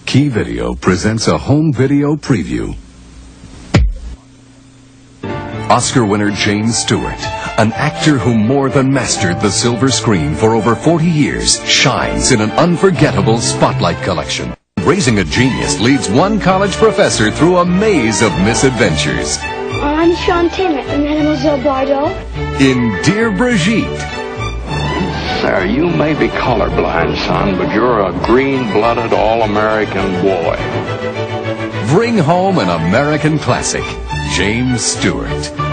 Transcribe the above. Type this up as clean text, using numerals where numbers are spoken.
Key Video presents a home video preview. Oscar winner James Stewart, an actor who more than mastered the silver screen for over 40 years, shines in an unforgettable spotlight collection. Raising a Genius leads one college professor through a maze of misadventures. I'm Chantin and Mademoiselle Bardot. In Dear Brigitte. Sir, you may be colorblind, son, but you're a green-blooded all-American boy. Bring home an American classic, James Stewart.